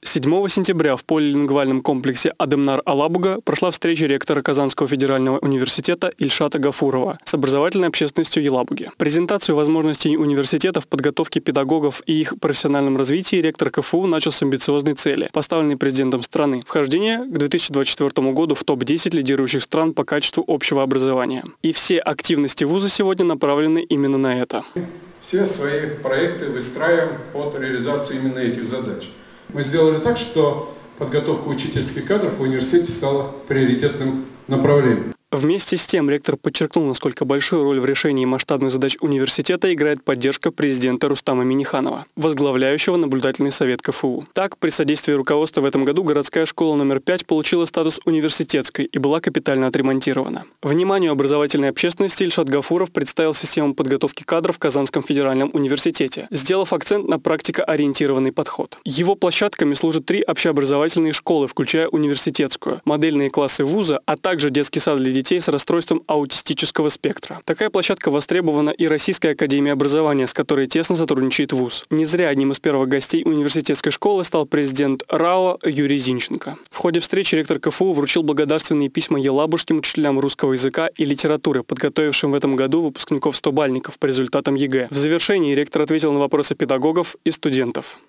7 сентября в полилингвальном комплексе Адемнар-Алабуга прошла встреча ректора Казанского федерального университета Ильшата Гафурова с образовательной общественностью Елабуги. Презентацию возможностей университета в подготовке педагогов и их профессиональном развитии ректор КФУ начал с амбициозной цели, поставленной президентом страны – вхождение к 2024 году в топ-10 лидирующих стран по качеству общего образования. И все активности вуза сегодня направлены именно на это. Все свои проекты выстраиваем под реализацию именно этих задач. Мы сделали так, что подготовка учительских кадров в университете стала приоритетным направлением. Вместе с тем ректор подчеркнул, насколько большую роль в решении масштабных задач университета играет поддержка президента Рустама Минниханова, возглавляющего наблюдательный совет КФУ. Так, при содействии руководства в этом году городская школа номер 5 получила статус университетской и была капитально отремонтирована. Вниманию образовательной общественности Ильшат Гафуров представил систему подготовки кадров в Казанском федеральном университете, сделав акцент на практикоориентированный подход. Его площадками служат 3 общеобразовательные школы, включая университетскую, модельные классы вуза, а также детский сад для детей с расстройством аутистического спектра. Такая площадка востребована и Российской академией образования, с которой тесно сотрудничает вуз. Не зря одним из первых гостей университетской школы стал президент РАО Юрий Зинченко. В ходе встречи ректор КФУ вручил благодарственные письма елабужским учителям русского языка и литературы, подготовившим в этом году выпускников 100-бальников по результатам ЕГЭ. В завершении ректор ответил на вопросы педагогов и студентов.